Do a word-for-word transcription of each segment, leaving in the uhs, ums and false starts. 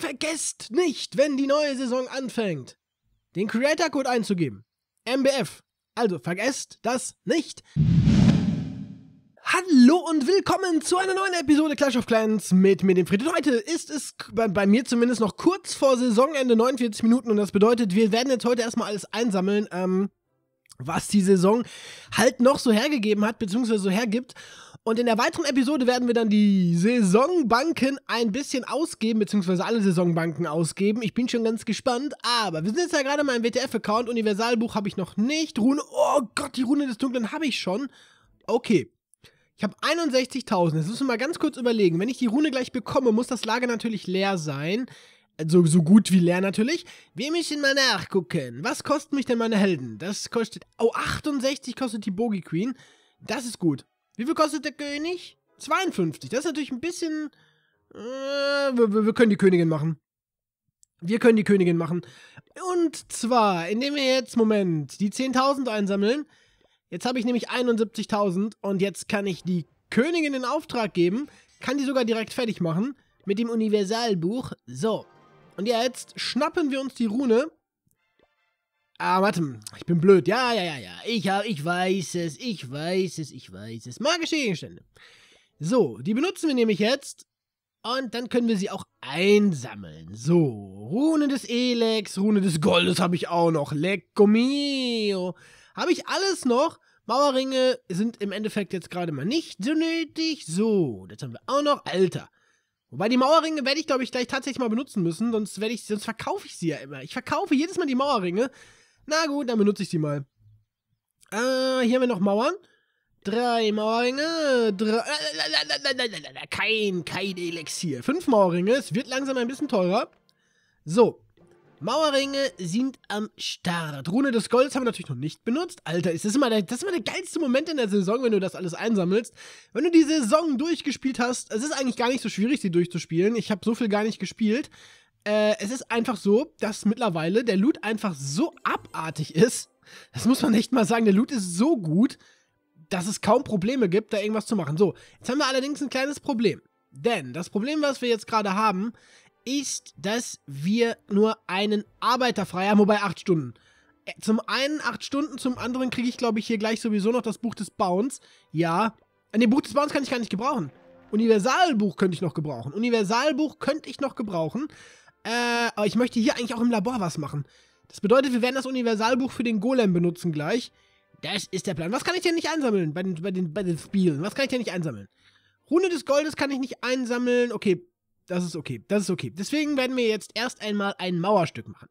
vergesst nicht, wenn die neue Saison anfängt, den Creator-Code einzugeben. M B F. Also vergesst das nicht. Hallo und willkommen zu einer neuen Episode Clash of Clans mit mir, dem Fried. Heute ist es bei, bei mir zumindest noch kurz vor Saisonende, neunundvierzig Minuten. Und das bedeutet, wir werden jetzt heute erstmal alles einsammeln, ähm, was die Saison halt noch so hergegeben hat, beziehungsweise so hergibt. Und in der weiteren Episode werden wir dann die Saisonbanken ein bisschen ausgeben, beziehungsweise alle Saisonbanken ausgeben. Ich bin schon ganz gespannt, aber wir sind jetzt ja gerade mal im W T F-Account. Universalbuch habe ich noch nicht. Rune, oh Gott, die Rune des Dunklen habe ich schon. Okay. Ich habe einundsechzigtausend. Jetzt müssen wir mal ganz kurz überlegen. Wenn ich die Rune gleich bekomme, muss das Lager natürlich leer sein. Also so gut wie leer natürlich. Wir müssen mal nachgucken. Was kosten mich denn meine Helden? Das kostet... Oh, achtundsechzig kostet die Bogie Queen. Das ist gut. Wie viel kostet der König? zweiundfünfzig. Das ist natürlich ein bisschen... Äh, wir, wir können die Königin machen. Wir können die Königin machen. Und zwar, indem wir jetzt, Moment, die zehntausend einsammeln. Jetzt habe ich nämlich einundsiebzigtausend und jetzt kann ich die Königin in Auftrag geben. Kann die sogar direkt fertig machen. Mit dem Universalbuch. So. Und jetzt schnappen wir uns die Rune. Ah, warte, ich bin blöd. Ja, ja, ja, ja. Ich, hab, ich weiß es, ich weiß es, ich weiß es. Magische Gegenstände. So, die benutzen wir nämlich jetzt. Und dann können wir sie auch einsammeln. So, Rune des Elex, Rune des Goldes habe ich auch noch. Lecco mio. Habe ich alles noch. Mauerringe sind im Endeffekt jetzt gerade mal nicht so nötig. So, das haben wir auch noch. Alter. Wobei die Mauerringe werde ich, glaube ich, gleich tatsächlich mal benutzen müssen. Sonst werde ich, sonst verkaufe ich sie ja immer. Ich verkaufe jedes Mal die Mauerringe. Na gut, dann benutze ich sie mal. Äh, hier haben wir noch Mauern. Drei Mauerringe. Drei, kein, kein Elixier. Fünf Mauerringe. Es wird langsam ein bisschen teurer. So. Mauerringe sind am Start. Rune des Goldes haben wir natürlich noch nicht benutzt. Alter, ist das immer der, das ist immer der geilste Moment in der Saison, wenn du das alles einsammelst. Wenn du die Saison durchgespielt hast, es ist eigentlich gar nicht so schwierig, sie durchzuspielen. Ich habe so viel gar nicht gespielt. Äh, es ist einfach so, dass mittlerweile der Loot einfach so abartig ist. Das muss man echt mal sagen, der Loot ist so gut, dass es kaum Probleme gibt, da irgendwas zu machen. So, jetzt haben wir allerdings ein kleines Problem. Denn das Problem, was wir jetzt gerade haben, ist, dass wir nur einen Arbeiter frei haben, wobei acht Stunden. Zum einen acht Stunden, zum anderen kriege ich, glaube ich, hier gleich sowieso noch das Buch des Bauens. Ja, ne, Buch des Bauens kann ich gar nicht gebrauchen. Universalbuch könnte ich noch gebrauchen. Universalbuch könnte ich noch gebrauchen. Äh, aber ich möchte hier eigentlich auch im Labor was machen. Das bedeutet, wir werden das Universalbuch für den Golem benutzen gleich. Das ist der Plan. Was kann ich denn nicht einsammeln bei den, bei den, bei den Spielen? Was kann ich denn nicht einsammeln? Rune des Goldes kann ich nicht einsammeln. Okay. Das ist okay, das ist okay. Deswegen werden wir jetzt erst einmal ein Mauerstück machen.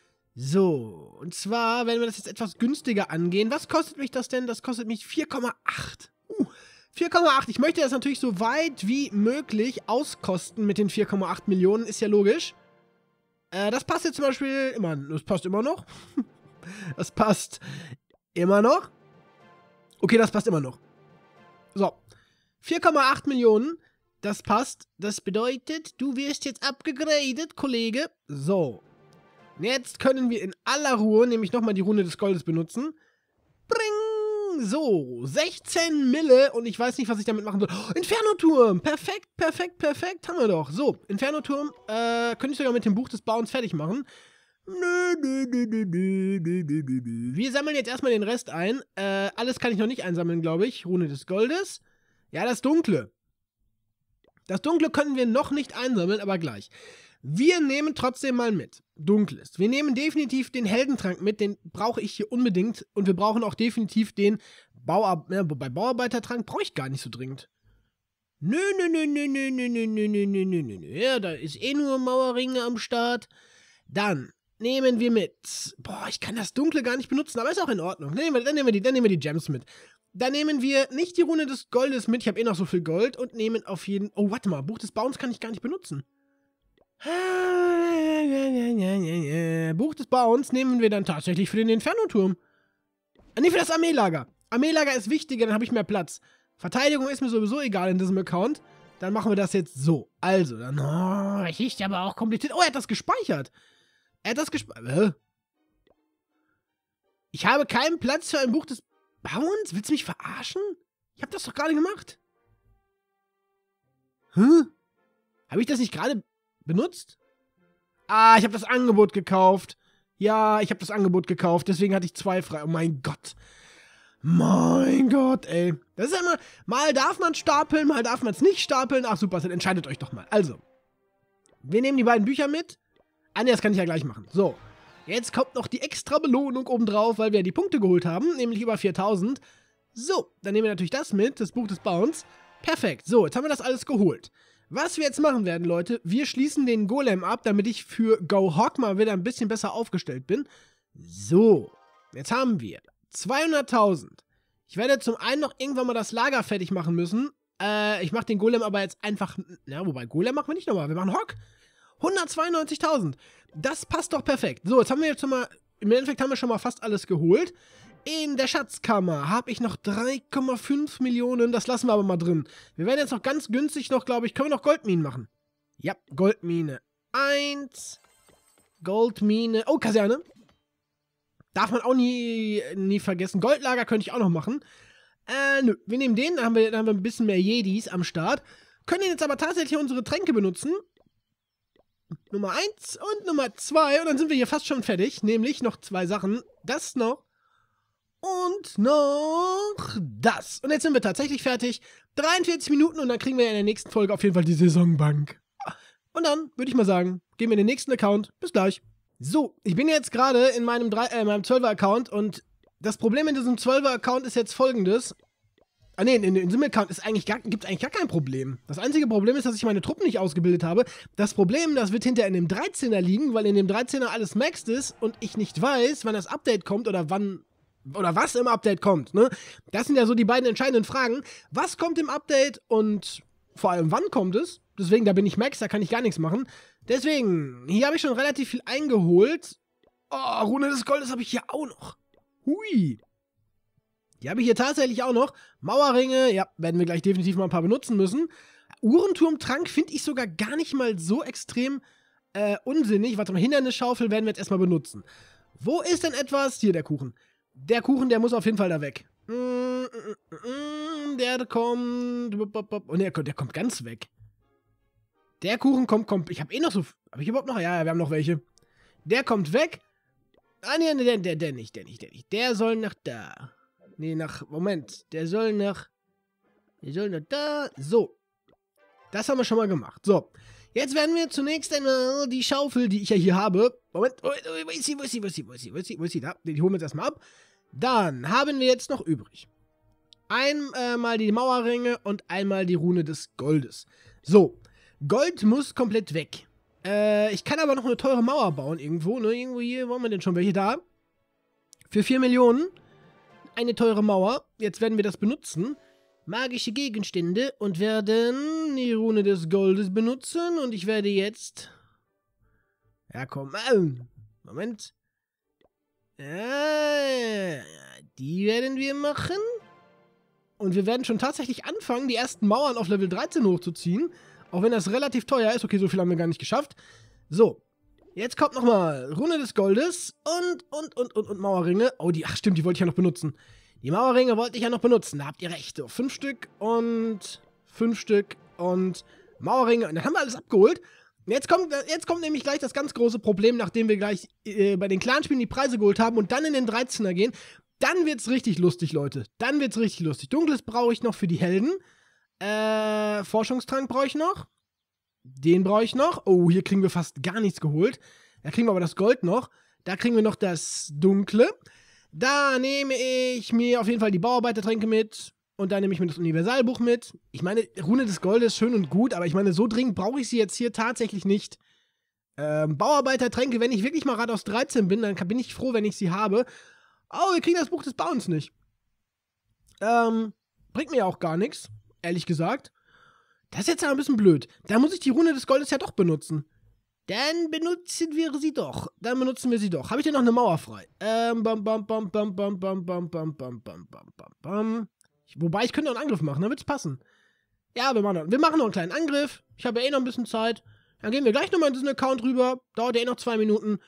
So, und zwar werden wir das jetzt etwas günstiger angehen. Was kostet mich das denn? Das kostet mich vier Komma acht. Uh, vier Komma acht. Ich möchte das natürlich so weit wie möglich auskosten mit den vier Komma acht Millionen. Ist ja logisch. Äh, das passt jetzt zum Beispiel immer. Das passt immer noch. Das passt immer noch. Okay, das passt immer noch. So, vier Komma acht Millionen. Das passt. Das bedeutet, du wirst jetzt abgegradet, Kollege. So. Jetzt können wir in aller Ruhe nämlich nochmal die Rune des Goldes benutzen. Bring! So. sechzehn Mille und ich weiß nicht, was ich damit machen soll. Oh, Inferno-Turm! Perfekt, perfekt, perfekt. Haben wir doch. So. Inferno-Turm äh, könnte ich sogar mit dem Buch des Bauens fertig machen. Nö, nö, nö, nö, nö, nö, nö, nö. Wir sammeln jetzt erstmal den Rest ein. Äh, alles kann ich noch nicht einsammeln, glaube ich. Rune des Goldes. Ja, das Dunkle. Das Dunkle können wir noch nicht einsammeln, aber gleich. Wir nehmen trotzdem mal mit. Dunkles. Wir nehmen definitiv den Heldentrank mit, den brauche ich hier unbedingt. Und wir brauchen auch definitiv den Bauar ja, wobei Bauarbeitertrank brauche ich gar nicht so dringend. Nö, nö, nö, nö, nö, nö, nö, nö, nö, nö, nö, nö. Ja, da ist eh nur Mauerringe am Start. Dann nehmen wir mit. Boah, ich kann das Dunkle gar nicht benutzen, aber ist auch in Ordnung. Dann nehmen wir, dann nehmen wir, die, dann nehmen wir die Gems mit. Dann nehmen wir nicht die Rune des Goldes mit, ich habe eh noch so viel Gold, und nehmen auf jeden... Oh, warte mal, Buch des Bauens kann ich gar nicht benutzen. Buch des Bauens nehmen wir dann tatsächlich für den Inferno-Turm. Ah, nee, für das Armeelager. Armeelager ist wichtiger, dann habe ich mehr Platz. Verteidigung ist mir sowieso egal in diesem Account. Dann machen wir das jetzt so. Also, dann... Oh, das ist aber auch kompliziert. Oh, er hat das gespeichert. Er hat das gespeichert. Ich habe keinen Platz für ein Buch des Bauens? Willst du mich verarschen? Ich habe das doch gerade gemacht. Hä? Habe ich das nicht gerade benutzt? Ah, ich habe das Angebot gekauft. Ja, ich habe das Angebot gekauft, deswegen hatte ich zwei frei. Oh mein Gott. Mein Gott, ey. Das ist ja immer, mal darf man stapeln, mal darf man es nicht stapeln. Ach super, dann entscheidet euch doch mal. Also, wir nehmen die beiden Bücher mit. Ah ne, das kann ich ja gleich machen. So, jetzt kommt noch die extra Belohnung obendrauf, weil wir die Punkte geholt haben, nämlich über viertausend. So, dann nehmen wir natürlich das mit, das Buch des Bauens. Perfekt, so, jetzt haben wir das alles geholt. Was wir jetzt machen werden, Leute, wir schließen den Golem ab, damit ich für Go Hog mal wieder ein bisschen besser aufgestellt bin. So, jetzt haben wir zweihunderttausend. Ich werde zum einen noch irgendwann mal das Lager fertig machen müssen. Äh, ich mache den Golem aber jetzt einfach, na, wobei, Golem machen wir nicht nochmal, wir machen Hog. hundertzweiundneunzigtausend. Das passt doch perfekt. So, jetzt haben wir jetzt schon mal, im Endeffekt haben wir schon mal fast alles geholt. In der Schatzkammer habe ich noch drei Komma fünf Millionen, das lassen wir aber mal drin. Wir werden jetzt noch ganz günstig noch, glaube ich, können wir noch Goldminen machen. Ja, Goldmine. Eins. Goldmine. Oh, Kaserne. Darf man auch nie, nie vergessen. Goldlager könnte ich auch noch machen. Äh, nö. Wir nehmen den, dann haben wir, dann haben wir ein bisschen mehr Jedis am Start. Können jetzt aber tatsächlich unsere Tränke benutzen. Nummer eins und Nummer zwei. Und dann sind wir hier fast schon fertig. Nämlich noch zwei Sachen. Das noch. Und noch das. Und jetzt sind wir tatsächlich fertig. dreiundvierzig Minuten und dann kriegen wir in der nächsten Folge auf jeden Fall die Saisonbank. Und dann würde ich mal sagen, gehen wir in den nächsten Account. Bis gleich. So, ich bin jetzt gerade in meinem, äh, meinem zwölfer-Account und das Problem in diesem zwölfer-Account ist jetzt folgendes. Ah ne, in, in diesem Account ist eigentlich gar, gibt es eigentlich gar kein Problem. Das einzige Problem ist, dass ich meine Truppen nicht ausgebildet habe. Das Problem, das wird hinterher in dem dreizehner liegen, weil in dem dreizehner alles maxed ist und ich nicht weiß, wann das Update kommt oder wann... Oder was im Update kommt, ne? Das sind ja so die beiden entscheidenden Fragen. Was kommt im Update und vor allem wann kommt es? Deswegen, da bin ich Max, da kann ich gar nichts machen. Deswegen, hier habe ich schon relativ viel eingeholt. Oh, Rune des Goldes habe ich hier auch noch. Hui. Die habe ich hier tatsächlich auch noch. Mauerringe, ja, werden wir gleich definitiv mal ein paar benutzen müssen. Uhrenturmtrank finde ich sogar gar nicht mal so extrem äh, unsinnig. Warte mal, Hindernisschaufel werden wir jetzt erstmal benutzen. Wo ist denn etwas? Hier, der Kuchen. Der Kuchen, der muss auf jeden Fall da weg. Der kommt... Oh ne, der kommt ganz weg. Der Kuchen kommt... kommt ich habe eh noch so... Habe ich überhaupt noch? Ja, wir haben noch welche. Der kommt weg. Ah, ne, der, der, der nicht, der nicht, der nicht. Der soll nach da. Ne, nach... Moment. Der soll nach... Der soll nach da. So. Das haben wir schon mal gemacht. So. Jetzt werden wir zunächst einmal die Schaufel, die ich ja hier habe. Moment. Wo ist sie, wo ist sie, wo ist sie, wo ist sie, wo ist sie, wo ist sie? Da. Die holen wir jetzt erstmal ab. Dann haben wir jetzt noch übrig. Einmal die Mauerringe und einmal die Rune des Goldes. So. Gold muss komplett weg. Äh, ich kann aber noch eine teure Mauer bauen irgendwo. Ne? Irgendwo hier, wo haben wir denn schon welche da? Für vier Millionen. Eine teure Mauer. Jetzt werden wir das benutzen. Magische Gegenstände und werden die Rune des Goldes benutzen. Und ich werde jetzt... Ja, komm. Äh, Moment. Ja, die werden wir machen. Und wir werden schon tatsächlich anfangen, die ersten Mauern auf Level dreizehn hochzuziehen. Auch wenn das relativ teuer ist. Okay, so viel haben wir gar nicht geschafft. So. Jetzt kommt nochmal Rune des Goldes und, und, und, und, und Mauerringe. Oh, die, ach stimmt, die wollte ich ja noch benutzen. Die Mauerringe wollte ich ja noch benutzen. Da habt ihr recht. So, fünf Stück und fünf Stück und Mauerringe. Und dann haben wir alles abgeholt. Jetzt kommt, jetzt kommt nämlich gleich das ganz große Problem, nachdem wir gleich äh, bei den Clanspielen die Preise geholt haben und dann in den dreizehner gehen. Dann wird's richtig lustig, Leute. Dann wird's richtig lustig. Dunkles brauche ich noch für die Helden. Äh, Forschungstrank brauche ich noch. Den brauche ich noch. Oh, hier kriegen wir fast gar nichts geholt. Da kriegen wir aber das Gold noch. Da kriegen wir noch das Dunkle. Da nehme ich mir auf jeden Fall die Bauarbeitertränke mit. Und dann nehme ich mir das Universalbuch mit. Ich meine, Rune des Goldes ist schön und gut, aber ich meine, so dringend brauche ich sie jetzt hier tatsächlich nicht. Ähm, Bauarbeitertränke, wenn ich wirklich mal Rad aus dreizehn bin, dann bin ich froh, wenn ich sie habe. Oh, wir kriegen das Buch des Bauens nicht. Ähm, bringt mir ja auch gar nichts, ehrlich gesagt. Das ist jetzt aber ein bisschen blöd. Da muss ich die Rune des Goldes ja doch benutzen. Dann benutzen wir sie doch. Dann benutzen wir sie doch. Habe ich denn noch eine Mauer frei? Ähm, bam, bam, bam, bam, bam, bam, bam, bam, bam, bam, bam, bam, bam. Wobei, ich könnte noch einen Angriff machen, dann wird's passen. Ja, wir machen, noch, wir machen noch einen kleinen Angriff. Ich habe ja eh noch ein bisschen Zeit. Dann gehen wir gleich nochmal in diesen Account rüber. Dauert ja eh noch zwei Minuten.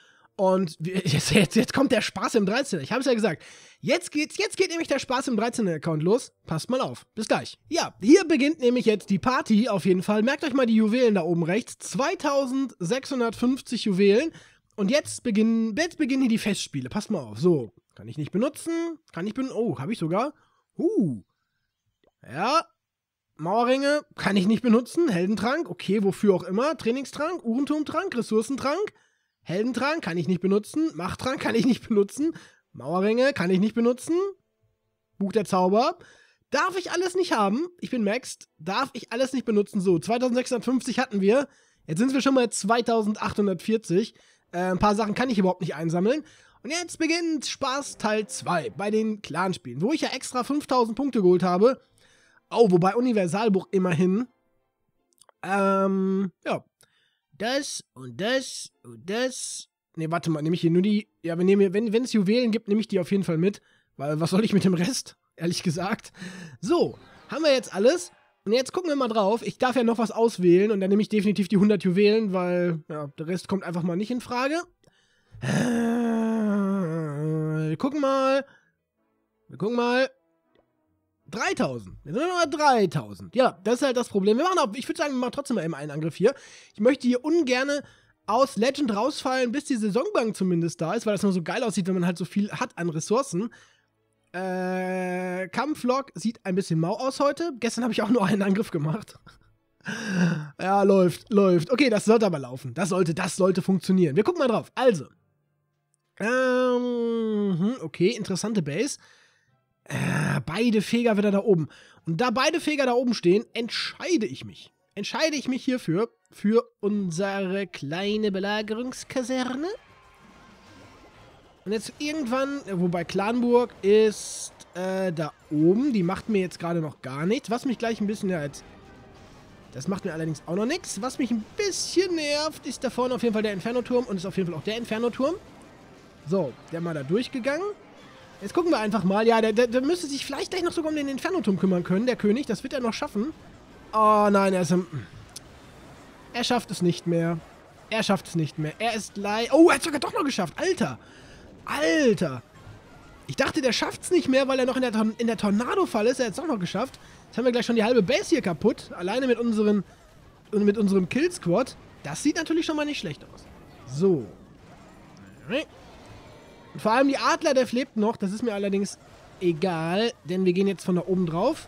Und jetzt, jetzt, jetzt kommt der Spaß im dreizehner. Ich habe es ja gesagt. Jetzt, geht's, jetzt geht nämlich der Spaß im dreizehner-Account los. Passt mal auf. Bis gleich. Ja, hier beginnt nämlich jetzt die Party auf jeden Fall. Merkt euch mal die Juwelen da oben rechts. zweitausendsechshundertfünfzig Juwelen. Und jetzt beginnen, jetzt beginnen hier die Festspiele. Passt mal auf. So, kann ich nicht benutzen. Kann ich benutzen. Oh, habe ich sogar. Uh. Ja. Mauerringe kann ich nicht benutzen. Heldentrank. Okay, wofür auch immer. Trainingstrank. Uhrenturmtrank. Ressourcentrank. Heldentrank kann ich nicht benutzen. Machttrank kann ich nicht benutzen. Mauerringe kann ich nicht benutzen. Buch der Zauber. Darf ich alles nicht haben. Ich bin maxed. Darf ich alles nicht benutzen. So, zweitausendsechshundertfünfzig hatten wir. Jetzt sind wir schon mal zweitausendachthundertvierzig. Äh, ein paar Sachen kann ich überhaupt nicht einsammeln. Und jetzt beginnt Spaß Teil zwei bei den Clanspielen, wo ich ja extra fünftausend Punkte geholt habe. Oh, wobei Universalbuch immerhin. Ähm, ja. Das und das und das. Ne, warte mal, nehme ich hier nur die. Ja, wir nehmen, wenn wenn es Juwelen gibt, nehme ich die auf jeden Fall mit. Weil, was soll ich mit dem Rest? Ehrlich gesagt. So, haben wir jetzt alles. Und jetzt gucken wir mal drauf. Ich darf ja noch was auswählen. Und dann nehme ich definitiv die hundert Juwelen, weil, ja, der Rest kommt einfach mal nicht in Frage. Äh, wir gucken mal. Wir gucken mal. dreitausend. Jetzt sind wir nochmal dreitausend. Ja, das ist halt das Problem. Wir machen auch, ich würde sagen, wir machen trotzdem mal eben einen Angriff hier. Ich möchte hier ungern aus Legend rausfallen, bis die Saisonbank zumindest da ist, weil das nur so geil aussieht, wenn man halt so viel hat an Ressourcen. Äh, Kampflog sieht ein bisschen mau aus heute. Gestern habe ich auch nur einen Angriff gemacht. Ja, läuft, läuft. Okay, das sollte aber laufen. Das sollte, das sollte funktionieren. Wir gucken mal drauf. Also. Ähm, okay, interessante Base. Äh, beide Feger wieder da oben. Und da beide Feger da oben stehen, entscheide ich mich. Entscheide ich mich hierfür, für unsere kleine Belagerungskaserne. Und jetzt irgendwann, wobei Clanburg ist äh, da oben. Die macht mir jetzt gerade noch gar nichts. Was mich gleich ein bisschen, ja, jetzt, das macht mir allerdings auch noch nichts. Was mich ein bisschen nervt, ist da vorne auf jeden Fall der Inferno-Turm. Und ist auf jeden Fall auch der Inferno-Turm. So, der mal da durchgegangen. Jetzt gucken wir einfach mal. Ja, der, der, der müsste sich vielleicht gleich noch sogar um den Inferno-Turm kümmern können, der König. Das wird er noch schaffen. Oh nein, er ist im... Er schafft es nicht mehr. Er schafft es nicht mehr. Er ist lei... Oh, er hat es sogar doch noch geschafft. Alter. Alter. Ich dachte, der schafft es nicht mehr, weil er noch in der, Tor in der Tornado-Fall ist. Er hat es doch noch geschafft. Jetzt haben wir gleich schon die halbe Base hier kaputt. Alleine mit, unseren, mit unserem Kill-Squad. Das sieht natürlich schon mal nicht schlecht aus. So. Und vor allem die Adler, der lebt noch. Das ist mir allerdings egal, denn wir gehen jetzt von da oben drauf.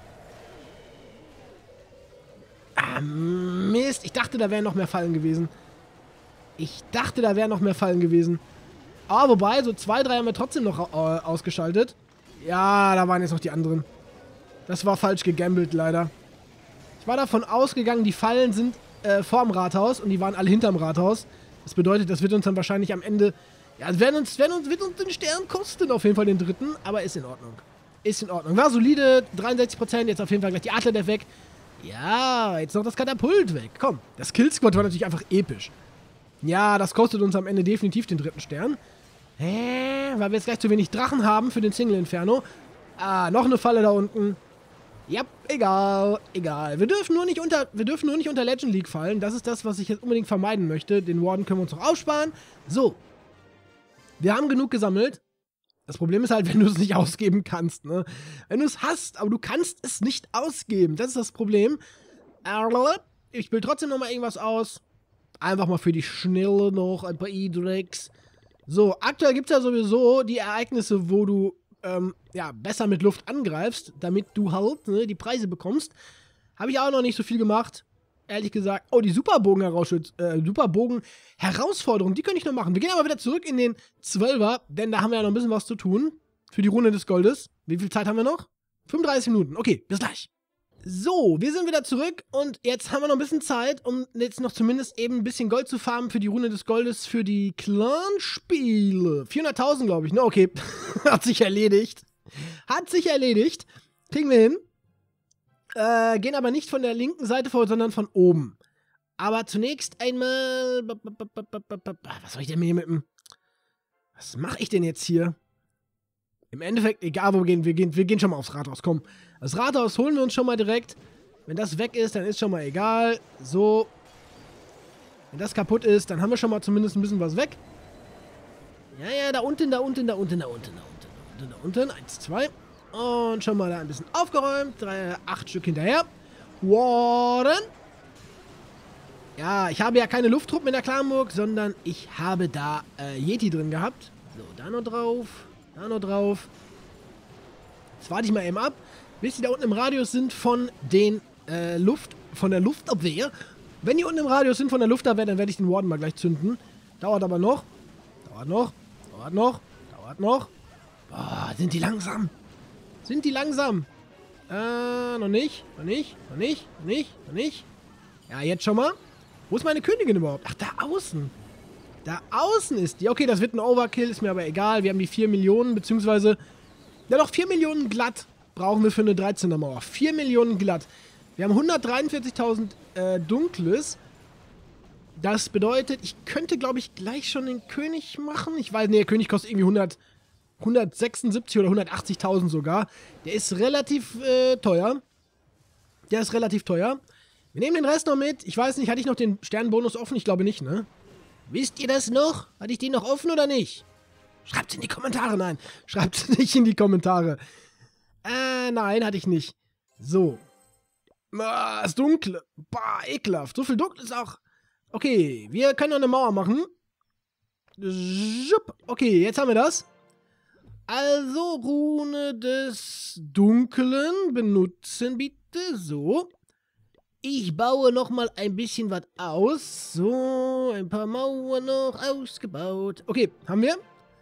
Ah, Mist. Ich dachte, da wären noch mehr Fallen gewesen. Ich dachte, da wären noch mehr Fallen gewesen. Aber wobei, so zwei, drei haben wir trotzdem noch äh, ausgeschaltet. Ja, da waren jetzt noch die anderen. Das war falsch gegambelt, leider. Ich war davon ausgegangen, die Fallen sind äh, vorm Rathaus und die waren alle hinterm Rathaus. Das bedeutet, das wird uns dann wahrscheinlich am Ende... Ja, es werden uns, werden uns, wird uns den Stern kosten, auf jeden Fall den dritten, aber ist in Ordnung. Ist in Ordnung. War solide, dreiundsechzig Prozent, jetzt auf jeden Fall gleich die Adler weg. Ja, jetzt noch das Katapult weg. Komm, das Killsquad war natürlich einfach episch. Ja, das kostet uns am Ende definitiv den dritten Stern. Hä? Weil wir jetzt gleich zu wenig Drachen haben für den Single Inferno. Ah, noch eine Falle da unten. Ja, egal, egal. Wir dürfen nur nicht unter, wir dürfen nur nicht unter Legend League fallen. Das ist das, was ich jetzt unbedingt vermeiden möchte. Den Warden können wir uns noch aufsparen. So. Wir haben genug gesammelt. Das Problem ist halt, wenn du es nicht ausgeben kannst, ne? Wenn du es hast, aber du kannst es nicht ausgeben. Das ist das Problem. Ich will trotzdem noch mal irgendwas aus. Einfach mal für die Schnelle noch ein paar E-Drecks. So, aktuell gibt es ja sowieso die Ereignisse, wo du ähm, ja, besser mit Luft angreifst, damit du halt ne, die Preise bekommst. Habe ich auch noch nicht so viel gemacht. Ehrlich gesagt. Oh, die Superbogen-Herausschütz, äh, Superbogen-Herausforderung, die könnte ich noch machen. Wir gehen aber wieder zurück in den Zwölfer, denn da haben wir ja noch ein bisschen was zu tun. Für die Runde des Goldes. Wie viel Zeit haben wir noch? fünfunddreißig Minuten. Okay, bis gleich. So, wir sind wieder zurück und jetzt haben wir noch ein bisschen Zeit, um jetzt noch zumindest eben ein bisschen Gold zu farmen für die Runde des Goldes, für die Clan-Spiele. vierhunderttausend, glaube ich, ne? Okay, hat sich erledigt. Hat sich erledigt. Kriegen wir hin. Äh, gehen aber nicht von der linken Seite vor, sondern von oben. Aber zunächst einmal... Was soll ich denn hier mit dem... Was mache ich denn jetzt hier? Im Endeffekt, egal wo wir gehen, wir gehen, wir gehen schon mal aufs Rathaus, komm. Das Rathaus holen wir uns schon mal direkt. Wenn das weg ist, dann ist schon mal egal. So. Wenn das kaputt ist, dann haben wir schon mal zumindest ein bisschen was weg. Ja, ja, da unten, da unten, da unten, da unten, da unten, da unten, da unten. Eins, zwei. Und schon mal da ein bisschen aufgeräumt. Drei, acht Stück hinterher. Warden. Ja, ich habe ja keine Lufttruppen in der Clanburg, sondern ich habe da äh, Yeti drin gehabt. So, da noch drauf. Da noch drauf. Jetzt warte ich mal eben ab, bis die da unten im Radius sind von den äh, Luft, von der Luftabwehr. Wenn die unten im Radius sind von der Luftabwehr, dann werde ich den Warden mal gleich zünden. Dauert aber noch. Dauert noch. Dauert noch. Dauert noch. Boah, sind die langsam. Sind die langsam. Äh, noch nicht. Noch nicht. Noch nicht. Noch nicht. Noch nicht. Ja, jetzt schon mal. Wo ist meine Königin überhaupt? Ach, da außen. Da außen ist die. Okay, das wird ein Overkill, ist mir aber egal. Wir haben die vier Millionen, beziehungsweise... Ja doch, vier Millionen glatt brauchen wir für eine dreizehner Mauer. vier Millionen glatt. Wir haben hundertdreiundvierzigtausend äh, Dunkles. Das bedeutet, ich könnte, glaube ich, gleich schon den König machen. Ich weiß, nee, der König kostet irgendwie hundert, hundertsechsundsiebzig oder hundertachtzigtausend sogar. Der ist relativ äh, teuer. Der ist relativ teuer. Wir nehmen den Rest noch mit. Ich weiß nicht, hatte ich noch den Sternbonus offen? Ich glaube nicht, ne? Wisst ihr das noch? Hatte ich den noch offen oder nicht? Schreibt's in die Kommentare. Nein, schreibt's nicht in die Kommentare. Äh, nein, hatte ich nicht. So. Ah, ist dunkel. Bah, ekelhaft. So viel dunkel ist auch... Okay, wir können noch eine Mauer machen. Okay, jetzt haben wir das. Also, Rune des Dunklen benutzen, bitte. So. Ich baue noch mal ein bisschen was aus. So, ein paar Mauern noch ausgebaut. Okay, haben wir.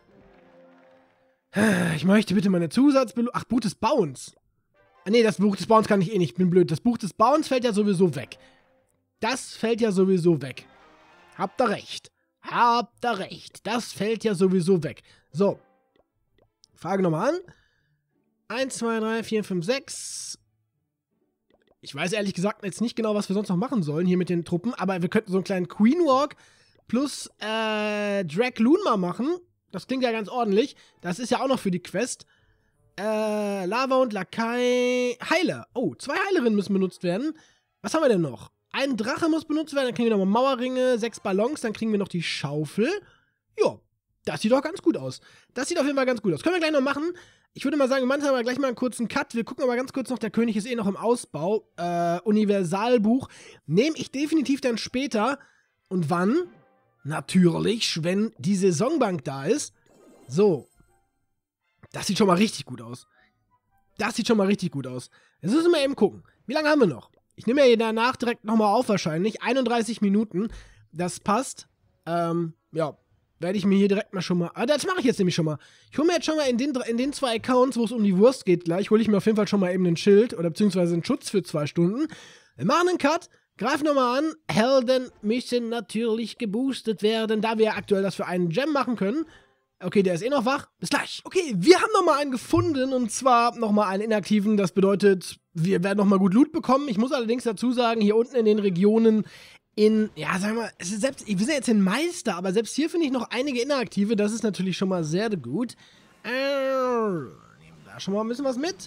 Ich möchte bitte meine Zusatzbelohnung... Ach, Buch des Bauens. Ah, nee, das Buch des Bauens kann ich eh nicht. Ich bin blöd. Das Buch des Bauens fällt ja sowieso weg. Das fällt ja sowieso weg. Habt ihr recht. Habt ihr recht. Das fällt ja sowieso weg. So. Frage nochmal an. eins, zwei, drei, vier, fünf, sechs. Ich weiß ehrlich gesagt jetzt nicht genau, was wir sonst noch machen sollen hier mit den Truppen, aber wir könnten so einen kleinen Queen Walk plus äh, Drag Loon mal machen. Das klingt ja ganz ordentlich. Das ist ja auch noch für die Quest. Äh, Lava und Lakai. Heiler. Oh, zwei Heilerinnen müssen benutzt werden. Was haben wir denn noch? Ein Drache muss benutzt werden, dann kriegen wir nochmal Mauerringe, sechs Ballons, dann kriegen wir noch die Schaufel. Ja, das sieht doch ganz gut aus. Das sieht auf jeden Fall ganz gut aus. Können wir gleich noch machen. Ich würde mal sagen, wir machen aber gleich mal einen kurzen Cut. Wir gucken aber ganz kurz noch, der König ist eh noch im Ausbau. Äh, Universalbuch nehme ich definitiv dann später. Und wann? Natürlich, wenn die Saisonbank da ist. So. Das sieht schon mal richtig gut aus. Das sieht schon mal richtig gut aus. Jetzt müssen wir eben gucken. Wie lange haben wir noch? Ich nehme ja danach direkt nochmal auf wahrscheinlich. einunddreißig Minuten. Das passt. Ähm, ja. Werde ich mir hier direkt mal schon mal... Ah, das mache ich jetzt nämlich schon mal. Ich hole mir jetzt schon mal in den, in den zwei Accounts, wo es um die Wurst geht gleich, hole ich mir auf jeden Fall schon mal eben ein Schild oder beziehungsweise einen Schutz für zwei Stunden. Wir machen einen Cut. Greifen nochmal an. Helden müssen natürlich geboostet werden, da wir ja aktuell das für einen Gem machen können. Okay, der ist eh noch wach. Bis gleich. Okay, wir haben nochmal einen gefunden und zwar nochmal einen inaktiven. Das bedeutet, wir werden nochmal gut Loot bekommen. Ich muss allerdings dazu sagen, hier unten in den Regionen in, ja, sagen wir mal, es ist selbst, wir sind jetzt in Meister, aber selbst hier finde ich noch einige inaktive. Das ist natürlich schon mal sehr gut. Äh, nehmen da schon mal ein bisschen was mit.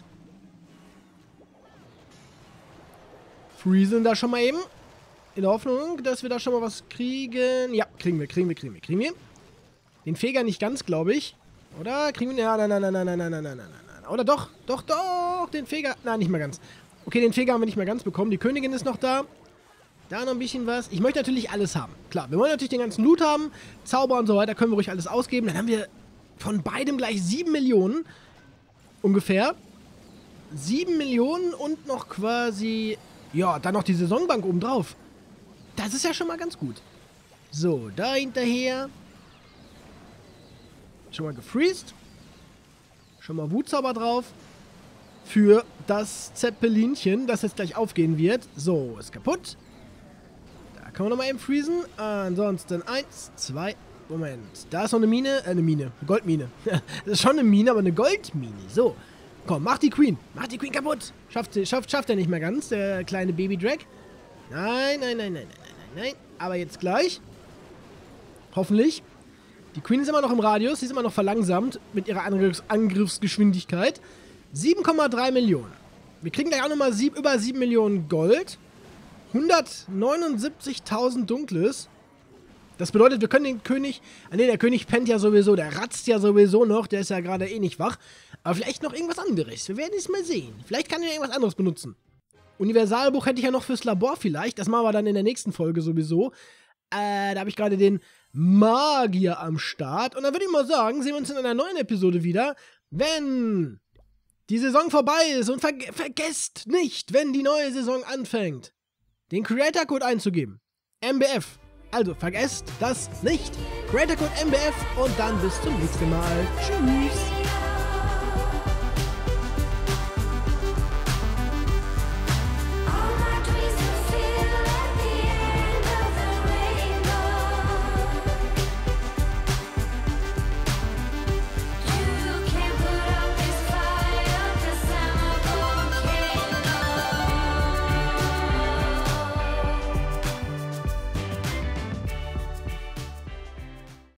Freezen da schon mal eben. In der Hoffnung, dass wir da schon mal was kriegen. Ja, kriegen wir, kriegen wir, kriegen wir, kriegen wir. Den Feger nicht ganz, glaube ich. Oder? Kriegen wir... Ja, nein, nein, nein, nein, nein, nein, nein, nein, nein, nein. Oder doch, doch, doch, den Feger... Nein, nicht mehr ganz. Okay, den Feger haben wir nicht mehr ganz bekommen. Die Königin ist noch da. Da noch ein bisschen was. Ich möchte natürlich alles haben. Klar, wir wollen natürlich den ganzen Loot haben. Zauber und so weiter können wir ruhig alles ausgeben. Dann haben wir von beidem gleich sieben Millionen. Ungefähr. sieben Millionen und noch quasi... Ja, dann noch die Saisonbank obendrauf. Das ist ja schon mal ganz gut. So, da hinterher... Schon mal gefreezed. Schon mal Wutzauber drauf. Für das Zeppelinchen, das jetzt gleich aufgehen wird. So, ist kaputt. Da kann man nochmal eben freezen. Ansonsten eins, zwei, Moment. Da ist noch eine Mine. Äh, eine Mine. Eine Goldmine. Das ist schon eine Mine, aber eine Goldmine. So. Komm, mach die Queen. Mach die Queen kaputt. Schafft, schafft, schafft er nicht mehr ganz, der kleine Baby-Drag. Nein, nein, nein, nein, nein, nein, nein. Aber jetzt gleich. Hoffentlich. Die Queen ist immer noch im Radius, sie ist immer noch verlangsamt mit ihrer Angriffs Angriffsgeschwindigkeit. sieben Komma drei Millionen. Wir kriegen gleich auch nochmal über sieben Millionen Gold. hundertneunundsiebzigtausend Dunkles. Das bedeutet, wir können den König, ah ne, der König pennt ja sowieso, der ratzt ja sowieso noch, der ist ja gerade eh nicht wach. Aber vielleicht noch irgendwas anderes, wir werden es mal sehen. Vielleicht kann er irgendwas anderes benutzen. Universalbuch hätte ich ja noch fürs Labor vielleicht, das machen wir dann in der nächsten Folge sowieso. Äh, da habe ich gerade den Magier am Start. Und dann würde ich mal sagen, sehen wir uns in einer neuen Episode wieder, wenn die Saison vorbei ist. Und ver vergesst nicht, wenn die neue Saison anfängt, den Creator-Code einzugeben. M B F. Also vergesst das nicht. Creator-Code M B F und dann bis zum nächsten Mal. Tschüss.